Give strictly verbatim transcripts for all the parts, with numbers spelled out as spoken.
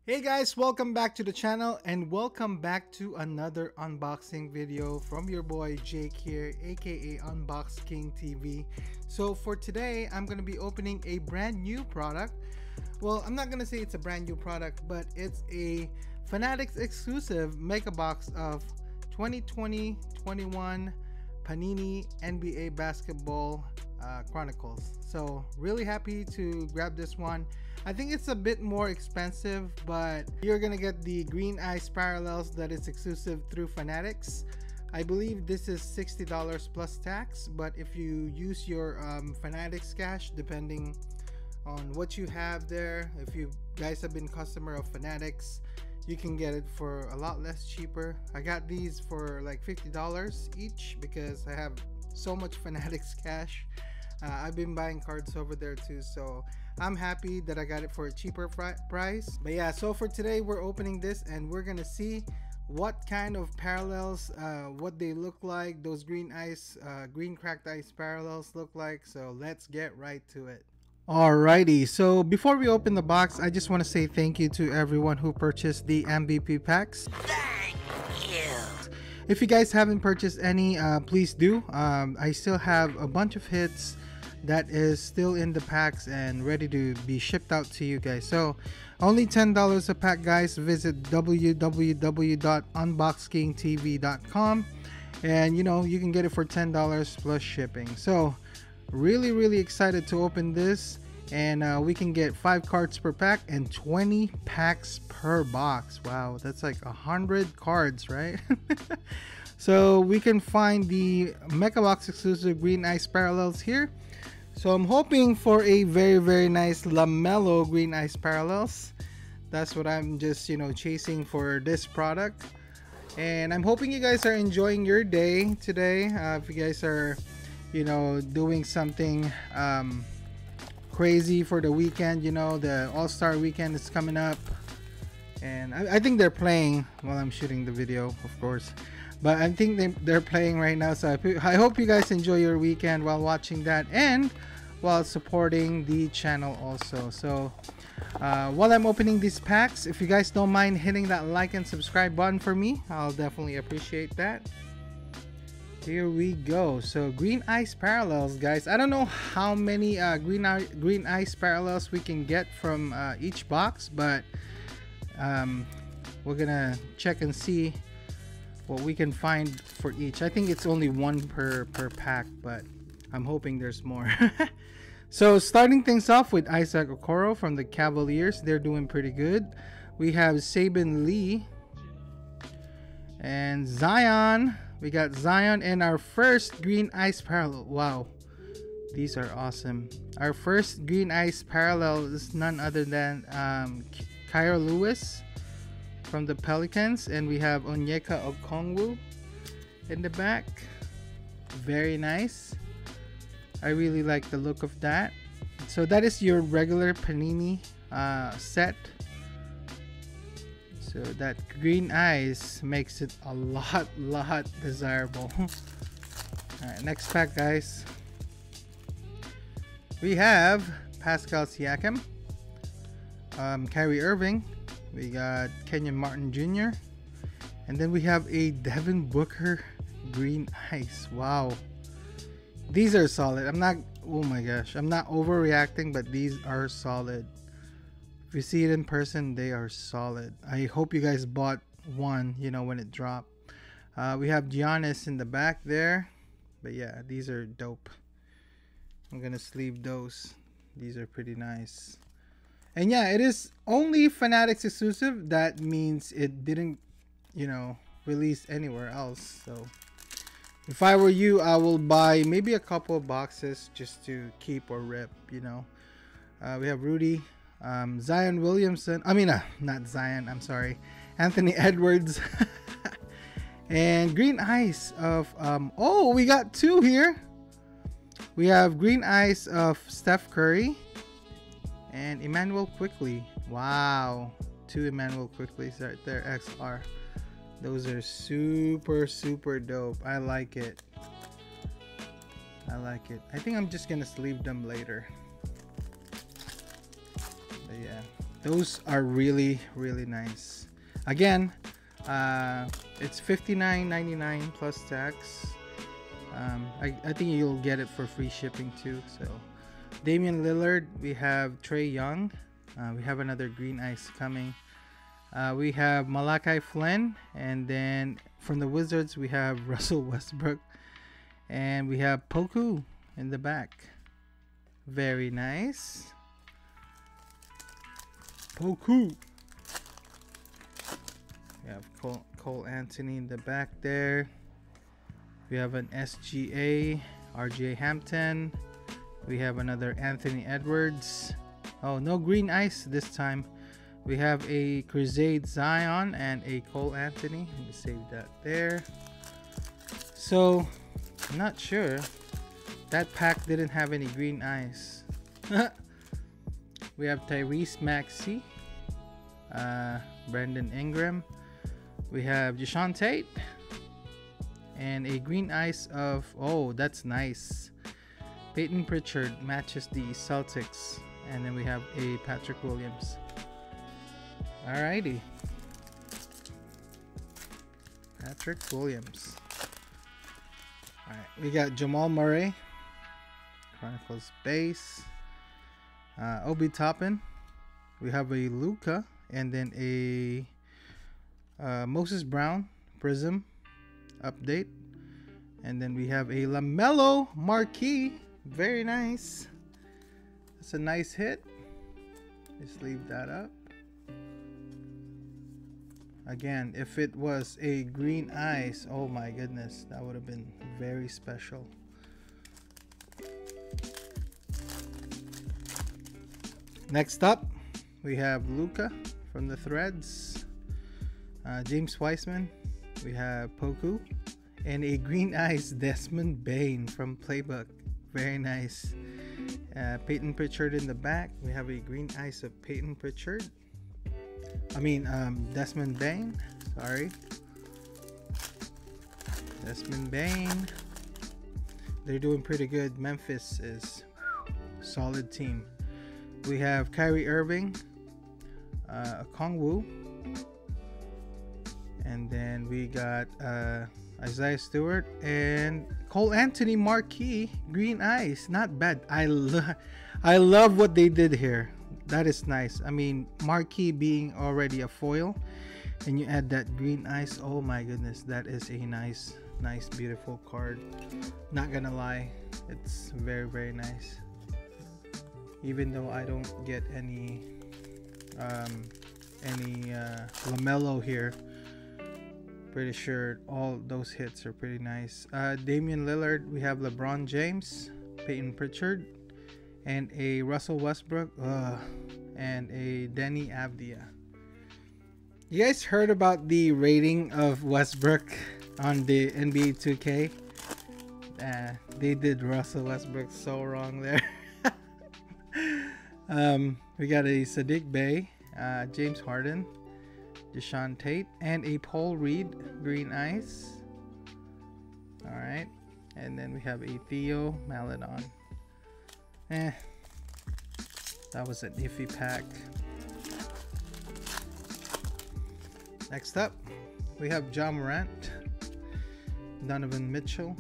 Hey guys, welcome back to the channel and welcome back to another unboxing video from your boy Jake here, aka Unbox King T V. So for today, I'm going to be opening a brand new product. Well, I'm not going to say it's a brand new product, but it's a Fanatics Exclusive Mega Box of twenty twenty twenty-one Panini N B A Basketball uh, Chronicles. So really happy to grab this one. I think it's a bit more expensive, but you're gonna get the green ice parallels that is exclusive through Fanatics. I believe this is sixty dollars plus tax, but if you use your um, Fanatics cash, depending on what you have there, if you guys have been customer of Fanatics, you can get it for a lot less cheaper. I got these for like fifty dollars each because I have so much Fanatics cash. Uh, I've been buying cards over there too, so I'm happy that I got it for a cheaper price. But yeah, so for today we're opening this and we're gonna see what kind of parallels, uh, what they look like, those green ice, uh, green cracked ice parallels look like. So let's get right to it. Alrighty, so before we open the box, I just want to say thank you to everyone who purchased the M V P packs. Thank you. If you guys haven't purchased any, uh, please do. Um, I still have a bunch of hits that is still in the packs and ready to be shipped out to you guys. So only ten dollars a pack, guys. Visit w w w dot unbox king t v dot com and you know, you can get it for ten dollars plus shipping. So really really excited to open this, and uh, we can get five cards per pack and twenty packs per box. Wow, that's like a hundred cards, right? So we can find the Mega Box exclusive green ice parallels here. So I'm hoping for a very very nice LaMelo green ice parallels. That's what I'm just, you know, chasing for this product. And I'm hoping you guys are enjoying your day today. Uh, if you guys are, you know, doing something um, crazy for the weekend, you know, the All-Star weekend is coming up. And I, I think they're playing while I'm shooting the video, of course. But I think they, they're playing right now, so I, I hope you guys enjoy your weekend while watching that and while supporting the channel also. So uh, while I'm opening these packs, if you guys don't mind hitting that like and subscribe button for me, I'll definitely appreciate that. Here we go. So green ice parallels, guys. I don't know how many uh, green, green ice parallels we can get from uh, each box, but um, we're gonna check and see what we can find for each. I think it's only one per per pack, but I'm hoping there's more. So starting things off with Isaac Okoro from the Cavaliers. They're doing pretty good. We have Saban Lee and Zion. We got Zion and our first green ice parallel. Wow, these are awesome. Our first green ice parallel is none other than um, Kira Lewis from the Pelicans, and we have Onyeka Okongwu in the back. Very nice. I really like the look of that. So that is your regular Panini uh, set. So that green ice makes it a lot lot desirable. Alright, next pack, guys. We have Pascal Siakam, um, Kyrie Irving, we got Kenyon Martin Junior And then we have a Devin Booker green ice. Wow, these are solid. I'm not, oh my gosh, I'm not overreacting, but these are solid. If you see it in person, they are solid. I hope you guys bought one, you know, when it dropped. Uh, we have Giannis in the back there, but yeah, these are dope. I'm gonna sleeve those. These are pretty nice. And yeah, it is only Fanatics exclusive. That means it didn't, you know, release anywhere else. So if I were you, I will buy maybe a couple of boxes just to keep or rip, you know. Uh, we have Rudy, um, Zion Williamson. I mean, uh, not Zion, I'm sorry. Anthony Edwards. And green ice of, um, oh, we got two here. We have green ice of Steph Curry and Emmanuel Quickly. Wow, two Emmanuel Quicklys right there, X R. Those are super super dope. I like it. I like it. I think I'm just gonna sleeve them later. But yeah, Those are really, really nice. Again, uh, it's fifty-nine ninety-nine plus tax. Um, I, I think you'll get it for free shipping too. So, Damian Lillard, we have Trey Young, uh, we have another green ice coming. Uh, we have Malachi Flynn, and then from the Wizards we have Russell Westbrook, and we have Poku in the back. Very nice. Poku. We have Cole, Cole Anthony in the back there. We have an S G A, R J Hampton. We have another Anthony Edwards. Oh, no green ice this time. We have a Crusade Zion and a Cole Anthony. Let me save that there. So, I'm not sure. That pack didn't have any green ice. We have Tyrese Maxey, uh, Brandon Ingram. We have Deshaun Tate. And a green ice of, oh, that's nice. Peyton Pritchard matches the Celtics. And then we have a Patrick Williams. Alrighty. Patrick Williams. Alright, we got Jamal Murray. Chronicles base. Uh, Obi Toppin. We have a Luka. And then a uh, Moses Brown Prism update. And then we have a LaMelo Marquee. Very nice. That's a nice hit. Just leave that up. Again, if it was a green ice, oh my goodness, that would have been very special. Next up, we have Luka from the Threads, uh, James Wiseman, we have Poku, and a green ice Desmond Bane from Playbook. Very nice. Uh, Peyton Pritchard in the back. We have a green ice of Peyton Pritchard. I mean, um, Desmond Bane. Sorry. Desmond Bane. They're doing pretty good. Memphis is a solid team. We have Kyrie Irving, uh, Okongwu, and then we got uh, Isaiah Stewart and Cole Anthony Marquee green ice. Not bad. I love, I love what they did here. That is nice. I mean, Marquee being already a foil, and you add that green ice. Oh my goodness, that is a nice, nice, beautiful card. Not gonna lie, it's very, very nice. Even though I don't get any, um, any uh, LaMelo here, pretty sure all those hits are pretty nice. Uh, Damian Lillard, we have LeBron James, Peyton Pritchard, and a Russell Westbrook, uh, and a Denny Avdia. You guys heard about the rating of Westbrook on the N B A two K? Uh, they did Russell Westbrook so wrong there. um, we got a Sadiq Bey, uh, James Harden, Deshaun Tate, and a Paul Reed green ice. All right, and then we have a Theo Maledon. Eh, that was an iffy pack. Next up, we have Ja Morant, Donovan Mitchell,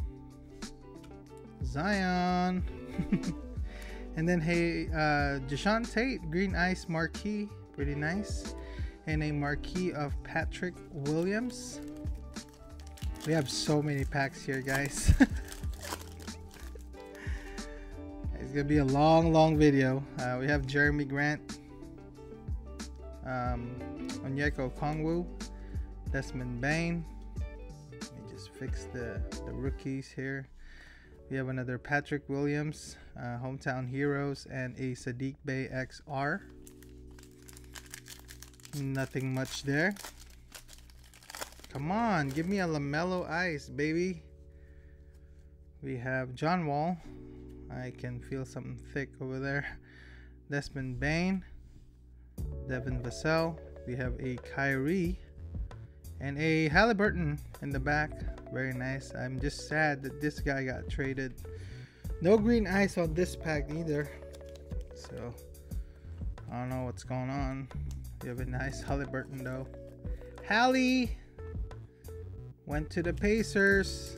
Zion, and then hey, uh, Deshaun Tate, green ice marquee, pretty nice, and a marquee of Patrick Williams. We have so many packs here, guys. It's gonna be a long, long video. Uh, we have Jeremy Grant, um, Onyeka Okongwu, Desmond Bane. Let me just fix the, the rookies here. We have another Patrick Williams, uh, Hometown Heroes, and a Sadiq Bey X R. Nothing much there. Come on, give me a LaMelo ice, baby. We have John Wall. I can feel something thick over there. Desmond Bane, Devin Vassell. We have a Kyrie and a Halliburton in the back. Very nice. I'm just sad that this guy got traded. No green ice on this pack either. So I don't know what's going on. We have a nice Halliburton though. Hallie went to the Pacers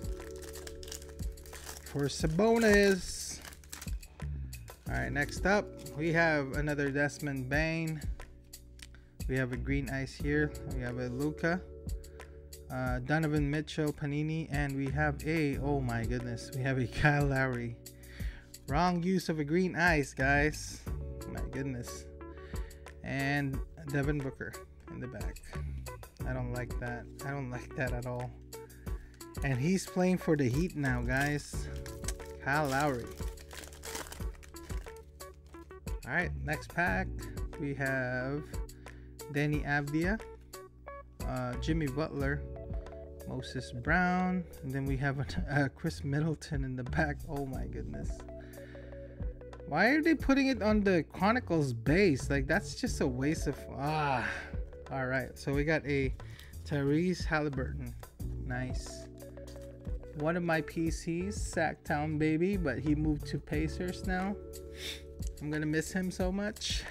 for Sabonis. Alright, next up we have another Desmond Bain. We have a green ice here. We have a Luka, uh, Donovan Mitchell, Panini, and we have a, oh my goodness, we have a Kyle Lowry. Wrong use of a green ice, guys. My goodness. And Devin Booker in the back. I don't like that. I don't like that at all. And he's playing for the Heat now, guys. Kyle Lowry. Alright, next pack. We have Danny Avdia, uh, Jimmy Butler, Moses Brown, and then we have a, uh, Chris Middleton in the back. Oh my goodness. Why are they putting it on the Chronicles base? Like, that's just a waste of... Ah. Alright, so we got a Tyrese Halliburton. Nice. One of my P Cs, Sacktown baby, but he moved to Pacers now. I'm gonna miss him so much.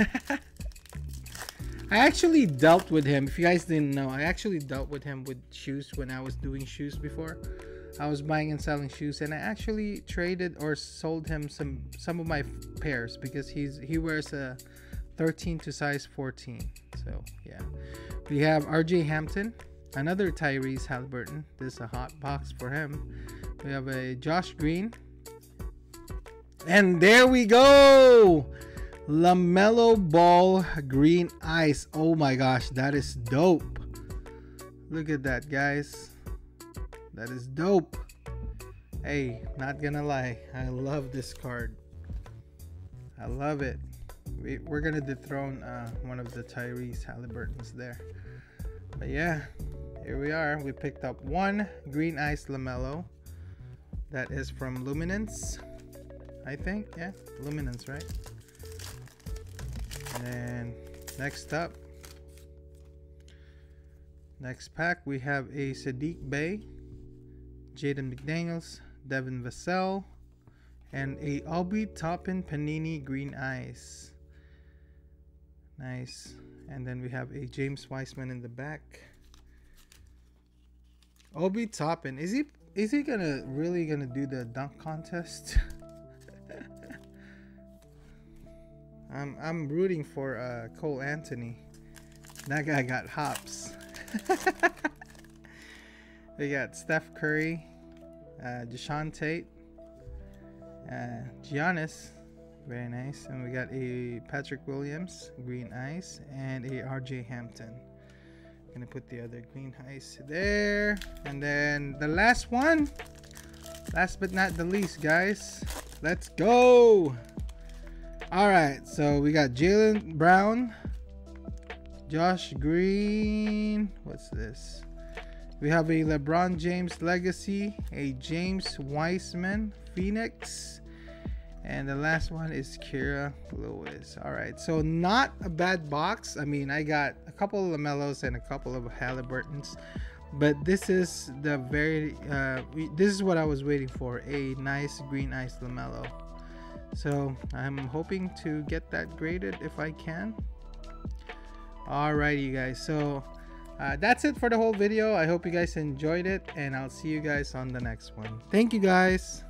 I actually dealt with him. If you guys didn't know, I actually dealt with him with shoes when I was doing shoes before. I was buying and selling shoes, and I actually traded or sold him some some of my pairs because he's he wears a thirteen to size fourteen. So yeah, we have R J Hampton, another Tyrese Halliburton. This is a hot box for him. We have a Josh Green, and there we go. LaMelo Ball green ice. Oh my gosh, that is dope. Look at that, guys. That is dope. Hey, not gonna lie, I love this card. I love it. We, we're gonna dethrone uh, one of the Tyrese Halliburtons there. But yeah, here we are. We picked up one green ice LaMelo. That is from Luminance, I think. Yeah, Luminance, right? And then next up, next pack, we have a Sadiq Bey, Jaden McDaniels, Devin Vassell, and a Obi Toppin Panini green ice. Nice. And then we have a James Wiseman in the back. Obi Toppin, is he is he gonna really gonna do the dunk contest? I'm I'm rooting for uh, Cole Anthony. That guy got hops. We got Steph Curry, uh, Deshaun Tate, uh, Giannis, very nice, and we got a Patrick Williams green ice and a R J Hampton. Gonna put the other green ice there, and then the last one, last but not the least, guys. Let's go. All right, so we got Jaylen Brown, Josh Green. What's this? We have a LeBron James Legacy, a James Wiseman Phoenix, and the last one is Kira Lewis. All right, so not a bad box. I mean, I got a couple of LaMelos and a couple of Halliburtons, but this is the very uh, we, this is what I was waiting for, a nice green ice LaMelo. So I'm hoping to get that graded if I can. Alrighty, you guys, so uh, that's it for the whole video. I hope you guys enjoyed it, and I'll see you guys on the next one. Thank you, guys.